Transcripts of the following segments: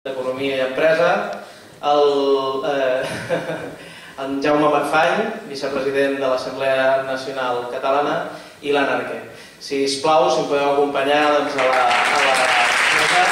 d'Economia i Empresa, en Jaume Marfany, vicepresident de l'Assemblea Nacional Catalana, i l'Anna Arquer. Si us plau, si em podeu acompanyar a la mesa.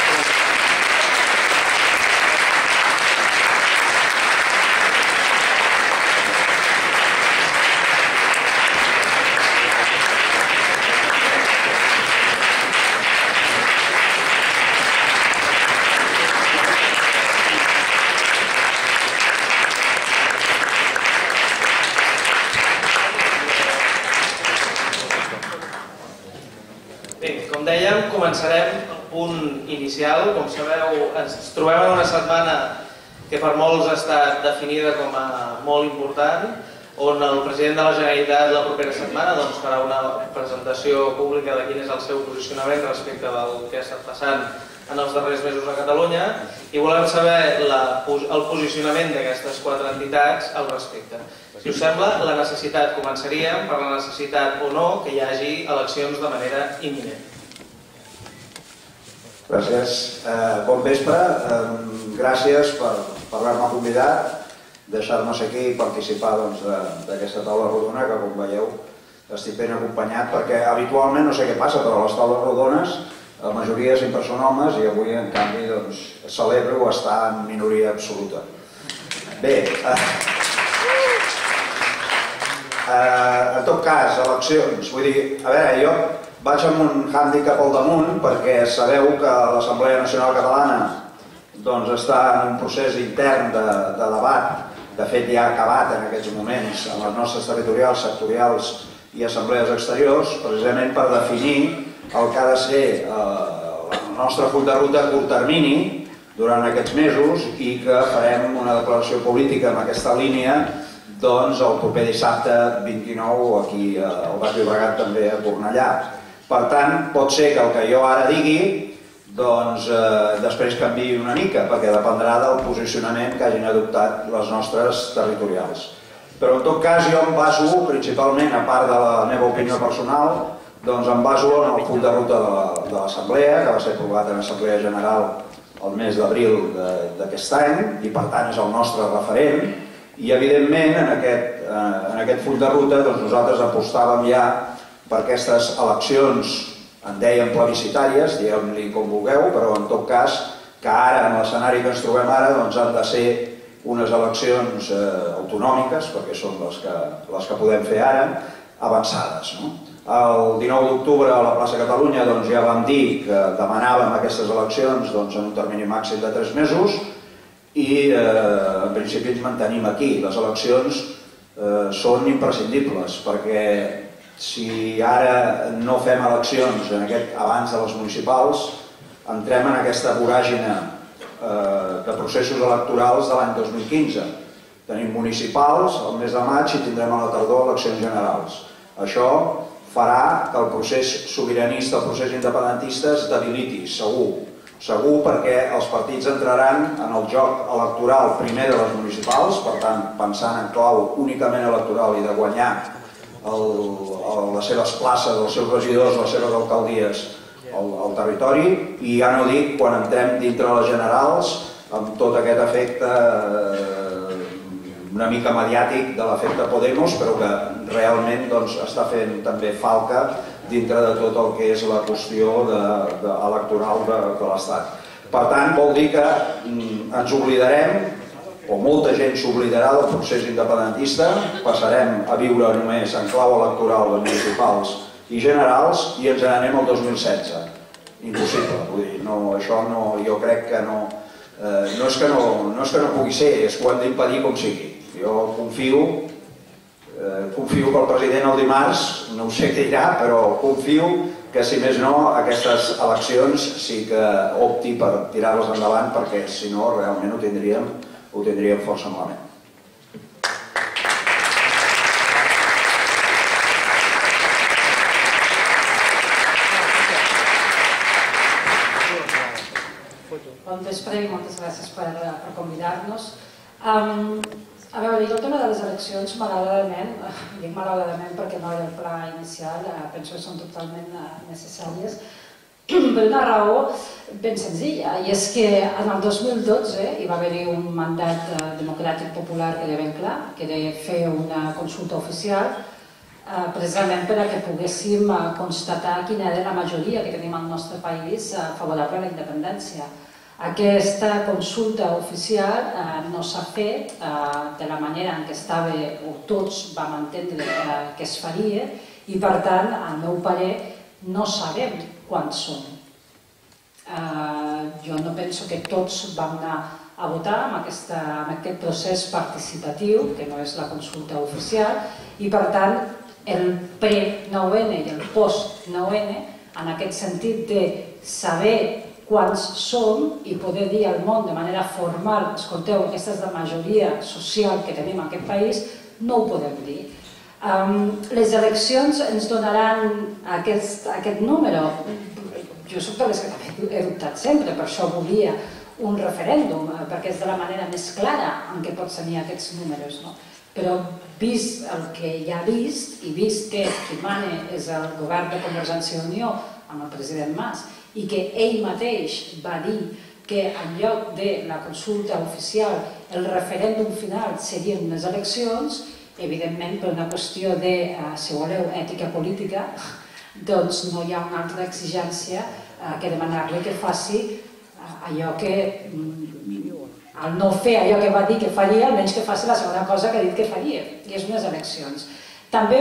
Com dèiem, començarem el punt inicial. Com sabeu, ens trobem en una setmana que per molts ha estat definida com a molt important, on el president de la Generalitat la propera setmana farà una presentació pública de quin és el seu posicionament respecte del que ha estat passant en els darrers mesos a Catalunya, i volem saber el posicionament d'aquestes 4 entitats al respecte. Si us sembla, començaríem per la necessitat o no que hi hagi eleccions de manera imminent. Gràcies. Bon vespre. Gràcies per haver-me convidat, deixar-nos aquí i participar d'aquesta taula rodona que, com veieu, estic ben acompanyat perquè habitualment, no sé què passa, però a les taules rodones la majoria sempre són homes i avui, en canvi, celebro estar en minoria absoluta. Bé, en tot cas, eleccions, vull dir, a veure, jo vaig amb un hàndicap al damunt perquè sabeu que l'Assemblea Nacional Catalana està en un procés intern de debat, de fet ja ha acabat en aquests moments en les nostres territorials, sectorials i assemblees exteriors, precisament per definir el que ha de ser el nostre full de ruta a curt termini durant aquests mesos i que farem una declaració política en aquesta línia el proper dissabte 29 aquí al Baix Llobregat, també a Cornellà. Per tant, pot ser que el que jo ara digui després canviï una mica, perquè dependrà del posicionament que hagin adoptat les nostres territorials. Però en tot cas jo em baso principalment, a part de la meva opinió personal, em baso en el full de ruta de l'Assemblea, que va ser aprovat en Assemblea General el mes d'abril d'aquest any i per tant és el nostre referent. I evidentment en aquest full de ruta nosaltres apostàvem ja per aquestes eleccions, en dèiem plebiscitàries, digueu-li com vulgueu, però en tot cas que ara, en l'escenari que ens trobem ara, han de ser unes eleccions autonòmiques, perquè són les que podem fer ara, avançades. El 19 d'octubre a la plaça Catalunya ja vam dir que demanàvem aquestes eleccions en un termini màxim de 3 mesos i en principi ens mantenim aquí. Les eleccions són imprescindibles perquè si ara no fem eleccions abans de les municipals entrem en aquesta voràgine de processos electorals de l'any 2015. Tenim municipals el mes de maig i tindrem a la tardor eleccions generals. Això farà que el procés sobiranista, el procés independentista es debiliti, segur. Segur perquè els partits entraran en el joc electoral primer de les municipals, per tant, pensant en clau únicament electoral i de guanyar les seves places, els seus regidors, les seves alcaldies al territori, i ja no dic quan entrem dintre les generals amb tot aquest efecte una mica mediàtic de l'efecte Podemos, però que realment està fent també falca dintre de tot el que és la qüestió electoral de l'Estat. Per tant, vol dir que ens oblidarem, o molta gent s'oblidarà del procés independentista, passarem a viure només en clau electoral de municipals i generals i ens n'anem al 2016. Impossible, vull dir, això jo crec que no és que no pugui ser, és que ho hem d'impedir com sigui. Jo confio que el president el dimarts, no ho sé què dirà, però confio que si més no aquestes eleccions sí que opti per tirar-les endavant perquè si no realment ho tindríem força malament. Bon vespre i moltes gràcies per convidar-nos. A veure, jo el tema de les eleccions, malauradament, dic malauradament perquè no era el pla inicial, penso que són totalment necessàries, per una raó ben senzilla, i és que en el 2012 hi va haver-hi un mandat democràtic popular que era ben clar, que era fer una consulta oficial, precisament per a que poguéssim constatar quina era la majoria que tenim al nostre país favorable a la independència. Aquesta consulta oficial no s'ha fet de la manera en què estava, o tots vam entendre que es faria, i per tant, al meu parer, no sabem quants són. Jo no penso que tots vam anar a votar amb aquest procés participatiu, que no és la consulta oficial, i per tant, el pre-9N i el post-9N, en aquest sentit de saber quants som i poder dir al món de manera formal, escolteu, aquesta és la majoria social que tenim en aquest país, no ho podem dir. Les eleccions ens donaran aquest número. Jo soc de les que també he dubtat sempre, per això volia un referèndum, perquè és de la manera més clara en què pots tenir aquests números. Però vist el que ja ha vist, i vist que qui mana és el govern de Convergència i Unió amb el president Mas, i que ell mateix va dir que en lloc de la consulta oficial el referèndum final serien unes eleccions, evidentment per una qüestió de, si voleu, ètica política, doncs no hi ha una altra exigència que demanar-li que faci allò que, al no fer allò que va dir que faria, almenys que faci la segona cosa que ha dit que faria, i és unes eleccions. També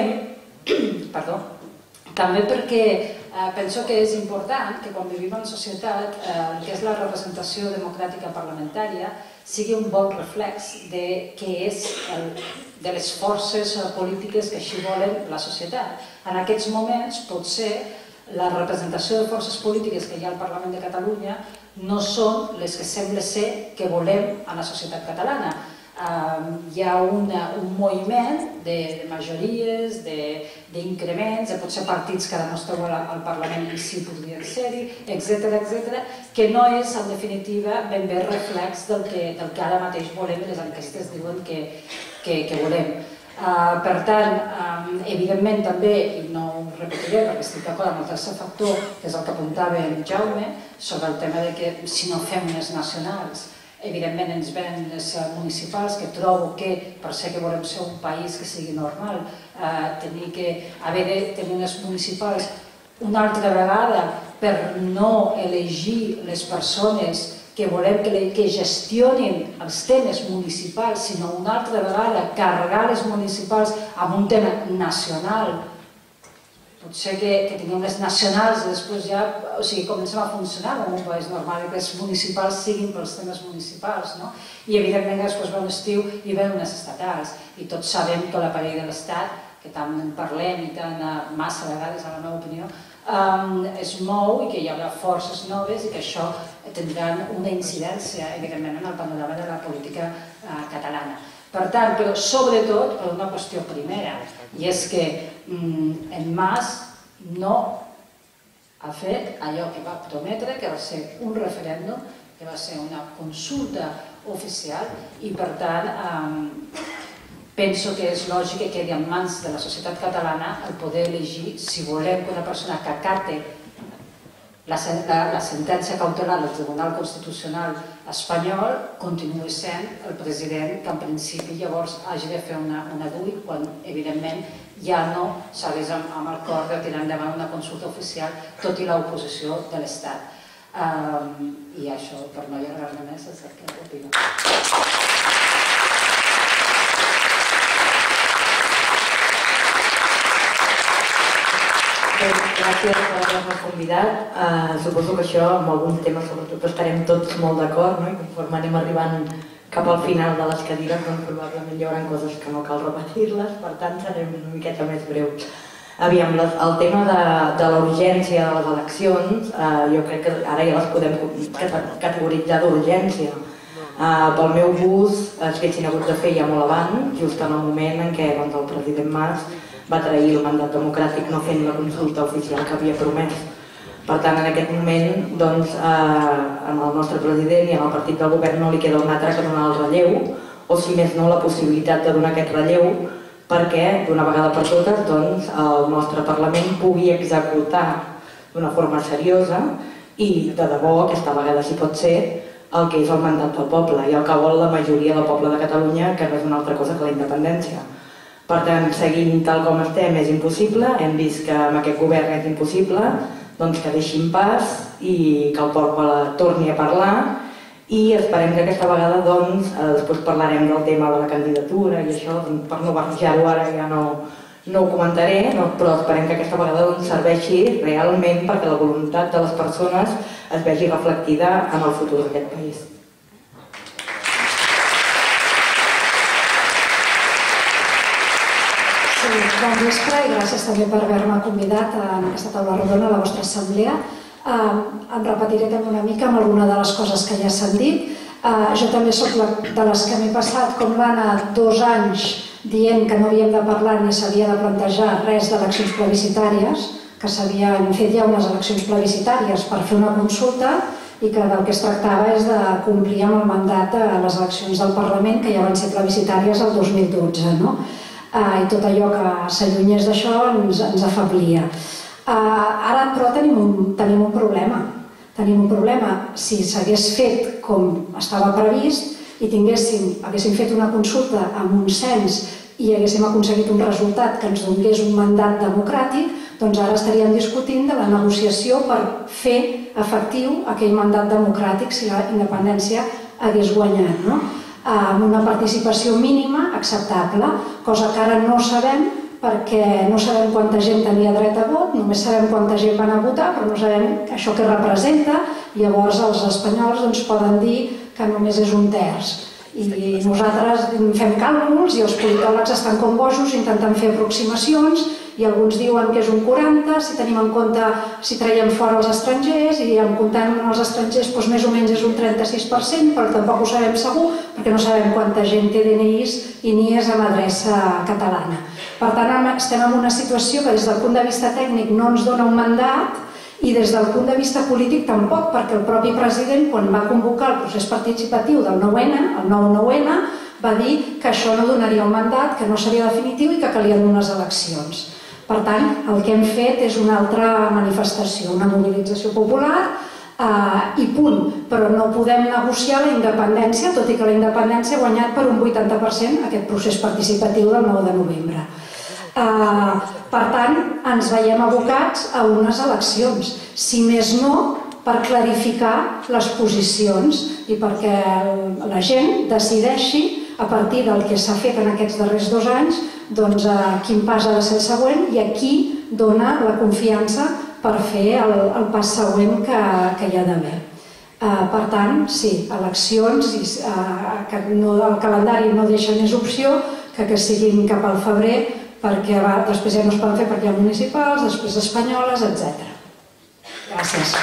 perquè penso que és important que quan vivim en societat, el que és la representació democràtica parlamentària sigui un bon reflex de què és de les forces polítiques que així volen la societat. En aquests moments, potser, la representació de forces polítiques que hi ha al Parlament de Catalunya no són les que sembla ser que volem a la societat catalana. Hi ha un moviment de majories, d'increments, de potser partits que ara no esteu al Parlament i sí podrien ser-hi, etc., que no és, en definitiva, ben bé reflex del que ara mateix volem i les enquestes diuen que volem. Per tant, evidentment també, i no ho repetiré perquè estic d'acord amb el tercer factor, que és el que apuntava en Jaume, sobre el tema de que si no fem unes nacionals, evidentment ens venen les municipals, que trobo que, per ser que volem ser un país que sigui normal, haver de tenir unes municipals una altra vegada per no elegir les persones que volem que gestionin els temes municipals, sinó una altra vegada carregar les municipals amb un tema nacional. Potser que tinguem les nacionals i després ja comencem a funcionar com un país normal i que les municipals siguin pels temes municipals. I evidentment després ve un estiu i ven unes estatals. I tots sabem que l'aparell de l'Estat, que tant en parlem i tant massa vegades, a la meva opinió, es mou i que hi haurà forces noves i que això tindran una incidència, evidentment, en el panorama de la política catalana. Per tant, però sobretot per una qüestió primera, i és que en Mas no ha fet allò que va prometre, que va ser un referèndum, que va ser una consulta oficial, i per tant penso que és lògic que quedi en mans de la societat catalana el poder elegir si volem que una persona que acate la sentència cautelar del Tribunal Constitucional espanyol continuï sent el president que en principi llavors hagi de fer una DUI quan evidentment ja no s'hagués amb el cor de tirar endavant una consulta oficial tot i l'oposició de l'Estat. I això, per no allargar-me més, és el que opino. Gràcies per haver-me convidat. Suposo que això, amb alguns temes, sobretot estarem tots molt d'acord, i conforme anem arribant cap al final de les cadires, doncs probablement hi haurà coses que no cal repetir-les, per tant serem una miqueta més breus. Aviam, el tema de la urgència de les eleccions, jo crec que ara ja les podem categoritzar d'urgència. Pel meu gust es haguessin hagut de fer ja molt abans, just en el moment en què el president Mas va trair el mandat democràtic no fent la consulta oficial que havia promès. Per tant, en aquest moment, doncs, al nostre president i al partit del govern no li queda un altre que donar el relleu, o si més no, la possibilitat de donar aquest relleu perquè, d'una vegada per totes, el nostre Parlament pugui executar d'una forma seriosa i de debò, aquesta vegada si pot ser, el que és el mandat del poble i el que vol la majoria del poble de Catalunya, que no és una altra cosa que la independència. Per tant, seguint tal com estem és impossible, hem vist que amb aquest govern és impossible, doncs que deixin pas i que el poble torni a parlar i esperem que aquesta vegada doncs, després parlarem del tema de la candidatura i això, per no barrejar-ho ara ja no ho comentaré, però esperem que aquesta vegada doncs, serveixi realment perquè la voluntat de les persones es vegi reflectida en el futur d'aquest país. Bon vespre i gràcies també per haver-me convidat en aquesta taula rodona a la vostra assemblea. Em repetiré també una mica amb alguna de les coses que ja s'han dit. Jo també soc de les que m'he passat com l'Anna 2 anys dient que no havíem de parlar ni s'havia de plantejar res d'eleccions plebiscitàries, que s'havien fet ja unes eleccions plebiscitàries per fer una consulta i que del que es tractava és de complir amb el mandat de les eleccions del Parlament que ja van ser plebiscitàries el 2012, no? I tot allò que s'allunyés d'això ens afablia. Ara, però, tenim un problema. Tenim un problema. Si s'hagués fet com estava previst i haguéssim fet una consulta amb un cens i haguéssim aconseguit un resultat que ens donés un mandat democràtic, doncs ara estaríem discutint de la negociació per fer efectiu aquell mandat democràtic si la independència hagués guanyat, no? Amb una participació mínima acceptable, cosa que ara no sabem perquè no sabem quanta gent tenia dret a vot, només sabem quanta gent van a votar, però no sabem això què representa, i llavors els espanyols poden dir que només és un terç. I nosaltres fem càlculs i els politòlegs estan com bojos intentant fer aproximacions i alguns diuen que és un 40, si tenim en compte si traiem fora els estrangers i en comptant els estrangers més o menys és un 36%, però tampoc ho sabem segur perquè no sabem quanta gent té DNIs i NIEs amb adreça catalana. Per tant, estem en una situació que des del punt de vista tècnic no ens dona un mandat i des del punt de vista polític tampoc, perquè el propi president, quan va convocar el procés participatiu del 9-9N, va dir que això no donaria un mandat, que no seria definitiu i que calien unes eleccions. Per tant, el que hem fet és una altra manifestació, una mobilització popular i punt. Però no podem negociar la independència, tot i que la independència ha guanyat per un 80% aquest procés participatiu del 9 de novembre. Per tant, ens veiem abocats a unes eleccions, si més no per clarificar les posicions i perquè la gent decideixi a partir del que s'ha fet en aquests darrers 2 anys quin pas ha de ser el següent i a qui dona la confiança per fer el pas següent que hi ha d'haver. Per tant, sí, eleccions, que el calendari no deixa més opció que siguin cap al febrer perquè després ja no es poden fer perquè hi ha municipals, després espanyoles, etc. Gràcies.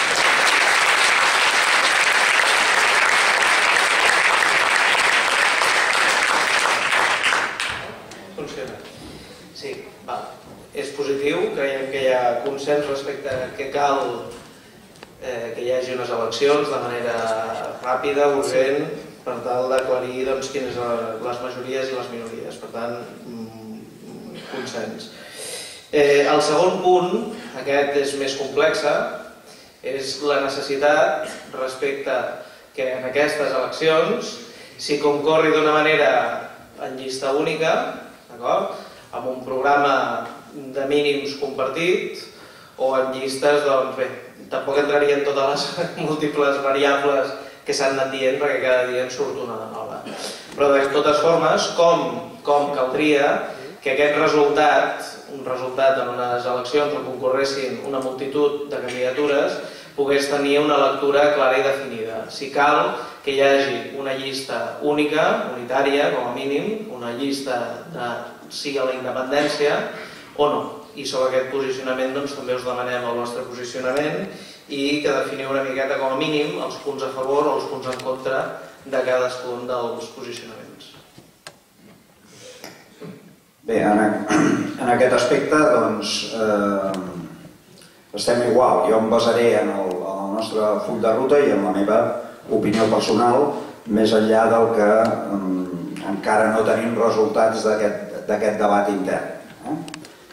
Funciona. Sí, val. És positiu, creiem que hi ha consens respecte a que cal que hi hagi unes eleccions de manera ràpida, urgent, per tal d'aclarir quines són les majories i les minories. Per tant, consens. El segon punt, aquest és més complex, és la necessitat respecte que en aquestes eleccions s'hi concorri d'una manera en llista única, amb un programa de mínims compartit o en llistes, doncs bé, tampoc entraria en totes les múltiples variables que s'han anat dient perquè cada dia en surt una de nova. Però de totes formes, com caldria que aquest resultat, un resultat en unes eleccions on concorressin una multitud de candidatures, pogués tenir una lectura clara i definida. Si cal que hi hagi una llista única, unitària, com a mínim, una llista de sí a la independència o no. I sobre aquest posicionament també us demanem el vostre posicionament i que definiu una miqueta com a mínim els punts a favor o els punts en contra de cadascun dels posicionaments. Bé, en aquest aspecte estem igual. Jo em basaré en el nostre full de ruta i en la meva opinió personal, més enllà del que encara no tenim resultats d'aquest debat intern.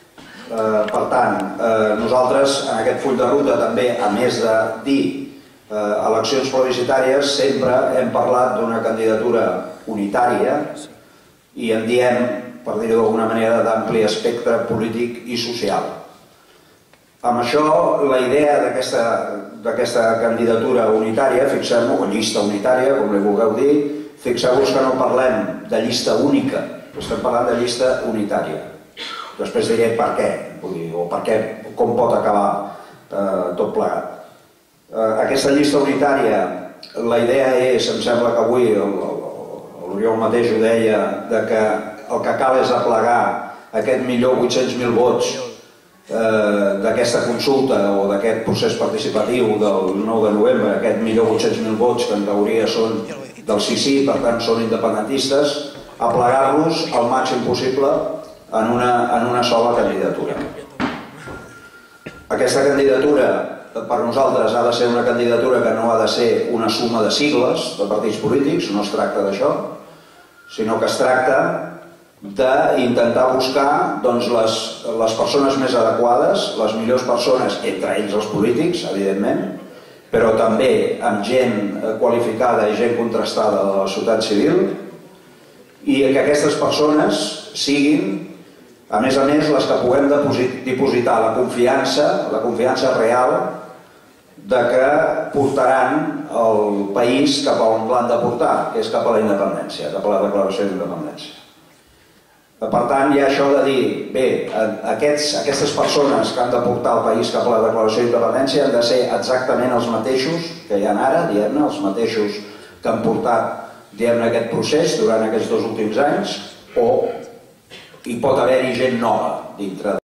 Per tant, nosaltres en aquest full de ruta també, a més de dir eleccions plebiscitàries, sempre hem parlat d'una candidatura unitària i en diem, per dir-ho d'alguna manera, d'ampli espectre polític i social. Amb això, la idea d'aquesta candidatura unitària, fixem-ho, o llista unitària, com li vulgueu dir, fixeu-vos que no parlem de llista única, estem parlant de llista unitària. Després diré per què, o com pot acabar tot plegat. Aquesta llista unitària, la idea és, em sembla que avui l'Oriol mateix ho deia, que el que cal és aplegar aquest 1.800.000 vots d'aquesta consulta o d'aquest procés participatiu del 9 de novembre, aquest 1.800.000 vots que en teoria són del sí, per tant són independentistes, aplegar-los al màxim possible en una sola candidatura. Aquesta candidatura per nosaltres ha de ser una candidatura que no ha de ser una suma de sigles de partits polítics, no es tracta d'això, sinó que es tracta d'intentar buscar les persones més adequades, les millors persones, entre ells els polítics, evidentment, però també amb gent qualificada i gent contrastada de la societat civil, i que aquestes persones siguin, a més, les que puguem dipositar la confiança real de que portaran el país cap a on l'han de portar, que és cap a la independència, cap a la declaració d'independència. Per tant, hi ha això de dir, bé, aquestes persones que han de portar el país cap a la declaració d'independència han de ser exactament els mateixos que hi ha ara, diguem-ne, els mateixos que han portat, diguem-ne, aquest procés durant aquests 2 últims anys, o hi pot haver-hi gent nova dintre